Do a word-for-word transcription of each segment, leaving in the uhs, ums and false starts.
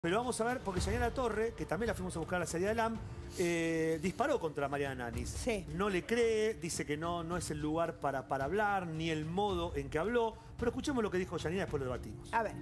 Pero vamos a ver, porque Yanina Torre, que también la fuimos a buscar a la salida del A M, eh, disparó contra Mariana Nanis. Sí. No le cree, dice que no, no es el lugar para, para hablar, ni el modo en que habló. Pero escuchemos lo que dijo Yanina, después lo debatimos. A ver.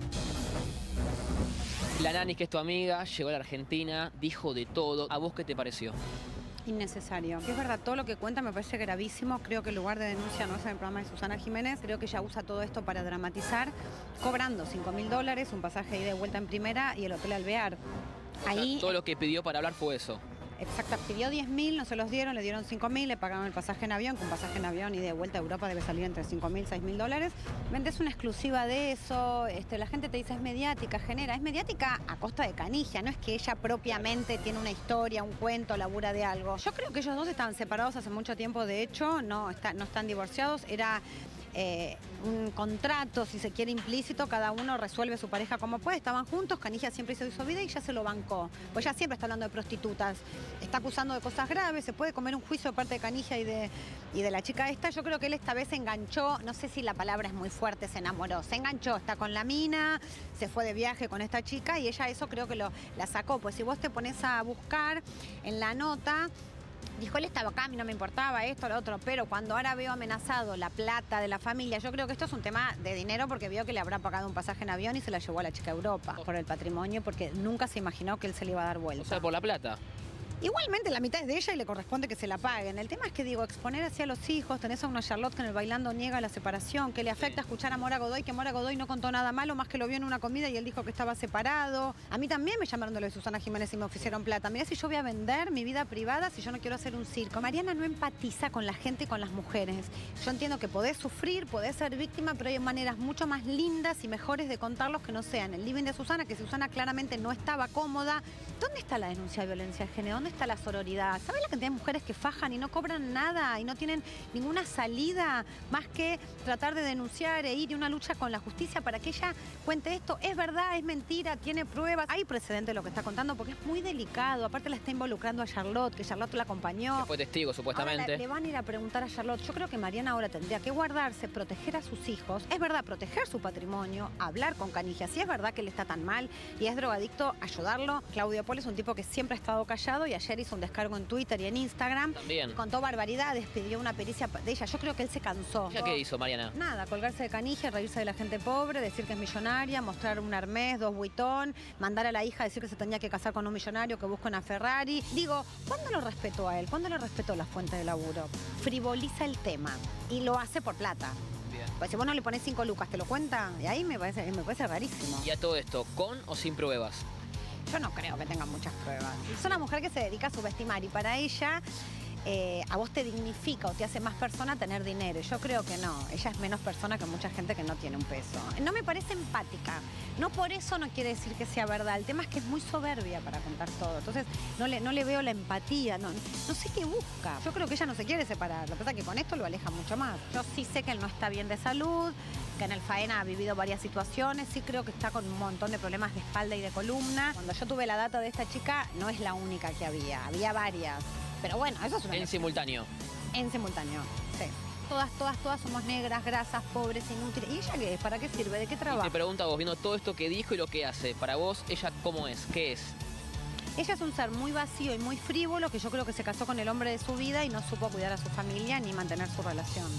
La Nanis, que es tu amiga, llegó a la Argentina, dijo de todo. ¿A vos qué te pareció? Innecesario. Es verdad, todo lo que cuenta me parece gravísimo. Creo que el lugar de denuncia no es en el programa de Susana Jiménez. Creo que ella usa todo esto para dramatizar, cobrando cinco mil dólares, un pasaje de ida y vuelta en primera y el hotel Alvear. O Ahí, sea, todo lo que pidió para hablar fue eso. exacto, pidió diez mil, no se los dieron, le dieron cinco mil, le pagaron el pasaje en avión, que un pasaje en avión y de vuelta a Europa debe salir entre cinco mil y seis mil dólares. Vendes una exclusiva de eso, este, la gente te dice es mediática, genera, es mediática a costa de canilla, no es que ella propiamente tiene una historia, un cuento, labura de algo. Yo creo que ellos dos estaban separados hace mucho tiempo, de hecho, no, está, no están divorciados, era... Eh, un contrato, si se quiere, implícito, cada uno resuelve su pareja como puede, estaban juntos, Canilla siempre hizo su vida y ya se lo bancó, pues ya siempre está hablando de prostitutas, está acusando de cosas graves, se puede comer un juicio de parte de Canilla y de, y de la chica esta. Yo creo que él esta vez se enganchó, no sé si la palabra es muy fuerte, se enamoró, se enganchó, está con la mina, se fue de viaje con esta chica y ella eso creo que lo, la sacó, pues si vos te pones a buscar en la nota... Dijo, él estaba acá, a mí no me importaba esto, lo otro, pero cuando ahora veo amenazado la plata de la familia, yo creo que esto es un tema de dinero porque vio que le habrá pagado un pasaje en avión y se la llevó a la chica a Europa por el patrimonio, porque nunca se imaginó que él se le iba a dar vuelta. O sea, por la plata. Igualmente la mitad es de ella y le corresponde que se la paguen. El tema es que, digo, exponer hacia los hijos, tenés a una Charlotte que en el bailando niega la separación, que le afecta Sí. escuchar a Mora Godoy, que Mora Godoy no contó nada malo, más que lo vio en una comida y él dijo que estaba separado. A mí también me llamaron de lo de Susana Jiménez y me ofrecieron plata. Mirá si yo voy a vender mi vida privada si yo no quiero hacer un circo. Mariana no empatiza con la gente y con las mujeres. Yo entiendo que podés sufrir, podés ser víctima, pero hay maneras mucho más lindas y mejores de contarlos que no sean el living de Susana, que Susana claramente no estaba cómoda. ¿Dónde está la denuncia de violencia de género? ¿Dónde está la sororidad? ¿Sabes la cantidad de mujeres que fajan y no cobran nada y no tienen ninguna salida más que tratar de denunciar e ir a una lucha con la justicia para que ella cuente esto? Es verdad, es mentira, tiene pruebas. Hay precedente de lo que está contando porque es muy delicado. Aparte la está involucrando a Charlotte, que Charlotte la acompañó. Que fue testigo, supuestamente. Ahora, le van a ir a preguntar a Charlotte. Yo creo que Mariana ahora tendría que guardarse, proteger a sus hijos. Es verdad, proteger su patrimonio, hablar con Canilla. Si es verdad que él está tan mal y es drogadicto, ayudarlo. Claudio Polo es un tipo que siempre ha estado callado y ayer hizo un descargo en Twitter y en Instagram. También. Contó barbaridades, pidió una pericia de ella. Yo creo que él se cansó. ¿Ya qué hizo, Mariana? Nada, colgarse de Canilla, reírse de la gente pobre, decir que es millonaria, mostrar un Hermès, dos Vuitton, mandar a la hija a decir que se tenía que casar con un millonario, que busca una Ferrari. Digo, ¿cuándo lo respetó a él? ¿Cuándo le respetó la fuente de laburo? Frivoliza el tema y lo hace por plata. Bien. Pues si vos no le pones cinco lucas, ¿te lo cuenta? Y ahí me parece, me parece rarísimo. ¿Y a todo esto, con o sin pruebas? Yo no creo que tenga muchas pruebas. Es una mujer que se dedica a subestimar y para ella eh, a vos te dignifica o te hace más persona tener dinero. Yo creo que no. Ella es menos persona que mucha gente que no tiene un peso. No me parece empática. No por eso no quiere decir que sea verdad. El tema es que es muy soberbia para contar todo. Entonces no le, no le veo la empatía. No, no sé qué busca. Yo creo que ella no se quiere separar. Lo que pasa es que con esto lo aleja mucho más. Yo sí sé que él no está bien de salud, que en el Faena ha vivido varias situaciones, sí creo que está con un montón de problemas de espalda y de columna. Cuando yo tuve la data de esta chica, no es la única que había, había varias. Pero bueno, eso es una... En simultáneo. En simultáneo, sí. Todas, todas, todas somos negras, grasas, pobres, inútiles. ¿Y ella qué es? ¿Para qué sirve? ¿De qué Y trabaja? te pregunto a vos, viendo todo esto que dijo y lo que hace, para vos, ¿ella cómo es? ¿Qué es? Ella es un ser muy vacío y muy frívolo que yo creo que se casó con el hombre de su vida y no supo cuidar a su familia ni mantener su relación.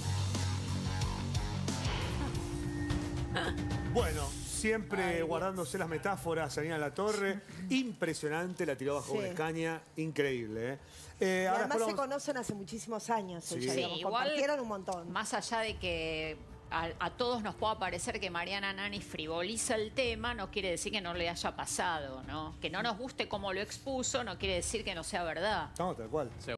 Bueno, siempre Ay, guardándose las metáforas, Yanina La Torre. Impresionante, la tiró bajo Sí. una escaña. Increíble, ¿eh? Eh, Y ahora además después se vamos- conocen hace muchísimos años, Sí. ella, Sí, digamos, igual- compartieron un montón. Más allá de que a, a todos nos pueda parecer que Mariana Nanis frivoliza el tema, no quiere decir que no le haya pasado, ¿no? Que no nos guste cómo lo expuso, no quiere decir que no sea verdad. No, tal cual.